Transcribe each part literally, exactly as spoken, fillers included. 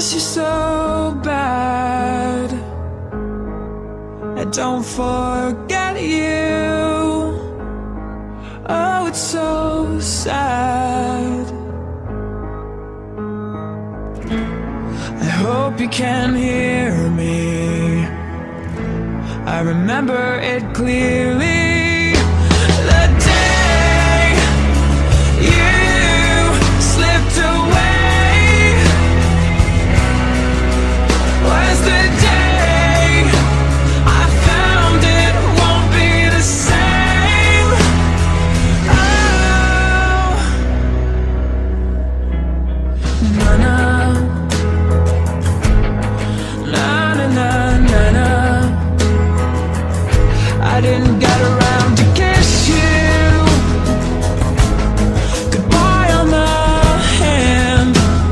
miss you so bad. I don't forget you. Oh, it's so sad. I hope you can hear me. I remember it clearly. The day you slipped away was the day I found it won't be the same. Oh, na na, na na na na na. I didn't get around to kiss you goodbye on the hand.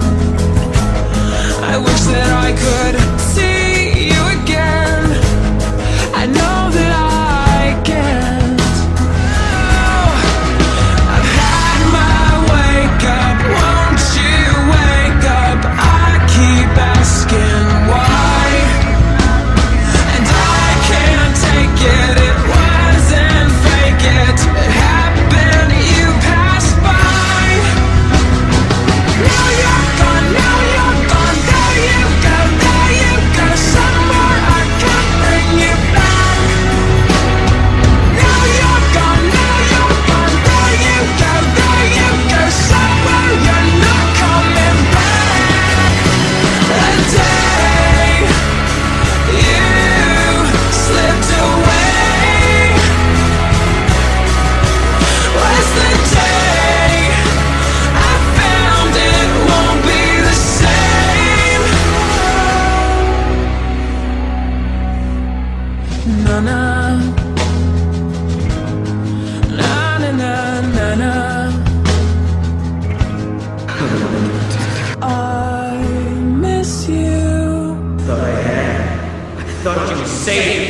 I wish that I could see you again. I know that I can't. Oh, I've had my wake up. Won't you wake up? I keep asking why, and I can't take it. It wasn't fake, it, it happened, you passed by. Now you're gone, now you're gone. There you go, there you go. Somewhere I can't bring you back. Now you're gone, now you're gone. There you go, there you go. Somewhere you're not coming back. The day you slipped away was the day I found it won't be the same. Na na, na na na na na. I miss you. Thought I had. I thought you were safe.